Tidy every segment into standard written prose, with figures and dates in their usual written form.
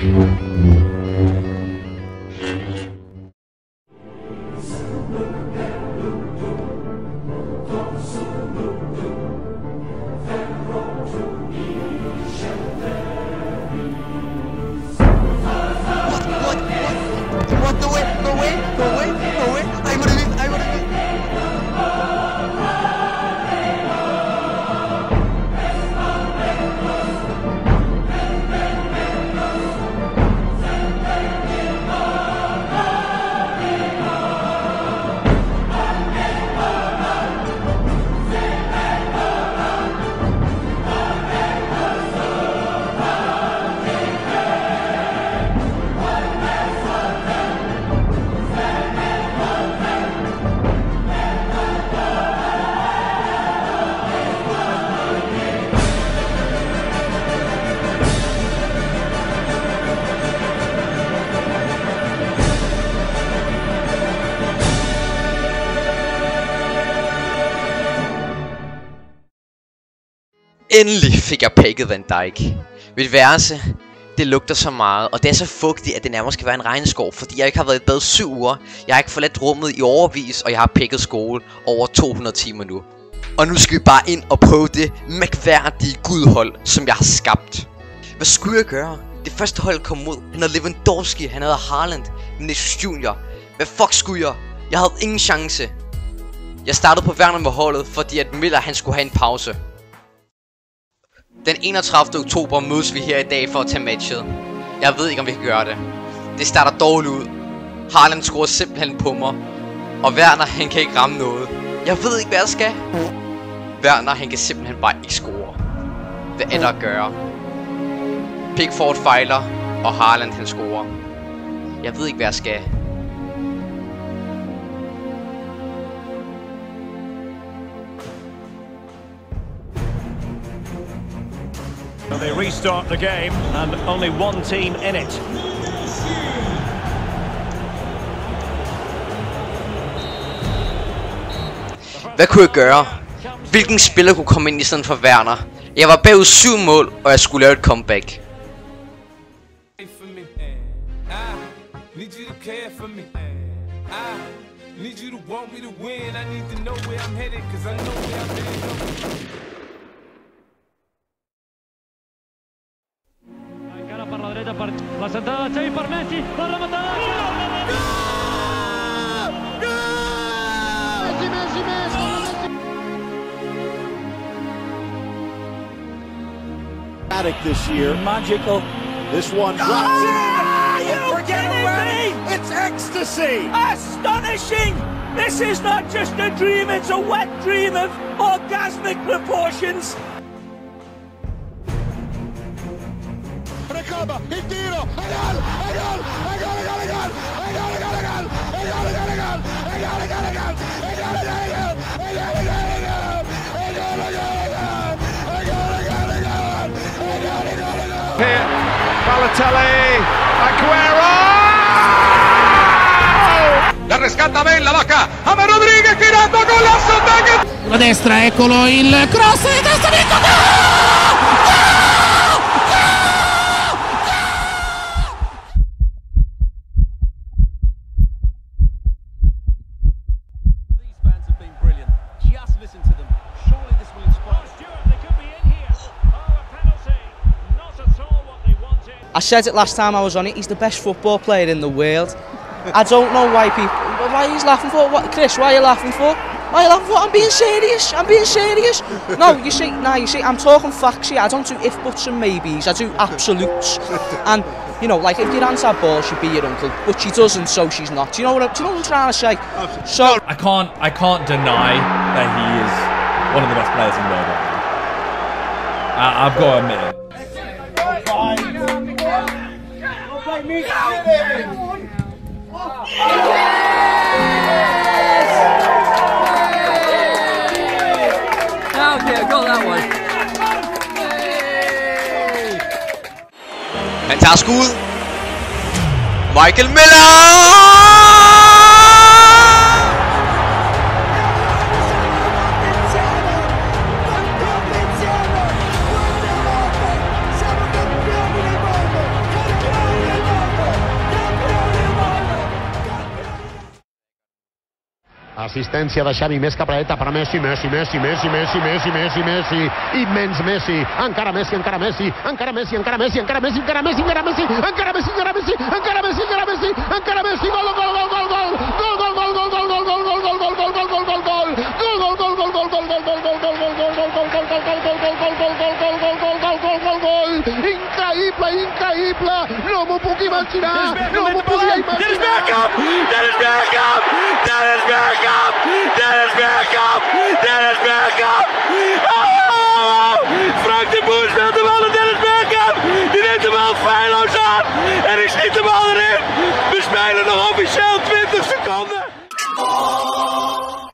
What? No way! No way! No way! No way! I would have been! I would have been! Endelig fik jeg pakket Van Dijk. Mit værelse, det lugter så meget, og det er så fugtigt, at det nærmest skal være en regnskov, fordi jeg ikke har været i bad 7 uger. Jeg har ikke forladt rummet i overvis, og jeg har pakket skole over 200 timer nu. Og nu skal vi bare ind og prøve det mærkværdige gudhold, som jeg har skabt. Hvad skulle jeg gøre? Det første hold kom mod. Han havde Lewandowski, han havde Haaland, Vinicius Junior. Hvad fuck skulle jeg? Jeg havde ingen chance. Jeg startede på Werner med holdet, fordi at Miller han skulle have en pause. Den 31. oktober mødes vi her i dag for at tage matchet. Jeg ved ikke om vi kan gøre det. Det starter dårligt ud. Haaland scorer simpelthen på mig. Og Werner han kan ikke ramme noget. Jeg ved ikke hvad jeg skal. Werner han kan simpelthen bare ikke score. Hvad er der at gøre? Pickford fejler, og Haaland han scorer. Jeg ved ikke hvad jeg skal. Well, they restart the game and only one team in it. Hvad kunne jeg gøre? Hvilken spiller kunne komme ind i stedet for Werner? Jeg var bagud 7 mål, og jeg skulle lave et comeback. Per la dreta per la centrada de Xavi per Messi, la rematada! Messi! This year, magical. This one drops in. You kidding me? It's ecstasy. Astonishing! This is not just a dream, it's a wet dream of orgasmic proportions. Recoba, il tiro, e gol, e gol, e gol, e gol, e gol, e gol, e gol, e gol, e gol, e gol, e gol, e gol, e gol, e gol, e gol, e gol, e gol, Here, Balotelli, Aguero! La rescata Bale, la vaca, James Rodríguez tirando golazo, sulla destra, eccolo il cross di testa di I said it last time I was on it, he's the best football player in the world. I don't know why people... Why he's laughing for? What, Chris, why are you laughing for? Why are you laughing for? I'm being serious, I'm being serious. No, you see, I'm talking facts here. I don't do if, buts and maybes, I do absolutes. And, you know, like if your aunt had balls, she'd be your uncle. But she doesn't, so she's not. Do you know what I'm trying to say? So... I can't deny that he is one of the best players in the world right now. I've got to admit it. Okay, go that one. Han tager skud. Michael Miller! Assistència de Xavi, més cap a dreta per Messi, Messi, Messi, Messi, Messi, Messi, Messi, Messi, immens Messi, encara Messi, encara Messi, encara Messi, encara Messi, encara Messi, encara Messi, encara Messi, encara Messi, encara Messi, encara Messi, encara Messi, encara Messi, gol, gol, gol, gol, gol, gol, gol, gol, gol, gol, gol, gol, gol, gol, gol, gol, gol, gol, gol, increïble, increïble, no m'ho puc imaginar, no m'ho podia imaginar. Dennis Bergkamp! Dennis Bergkamp! Dennis Bergkamp! Dennis Bergkamp! Dennis Bergkamp! Oh! Frank de Boer speelt de bal naar Dennis Bergkamp! Die neemt de bal feilloos aan en ik schiet de bal erin. We spelen nog officieel 20 seconden.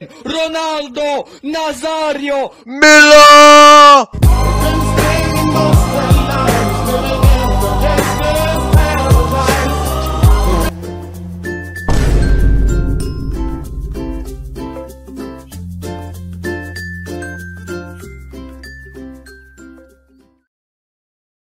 Ronaldo Nazario Miller!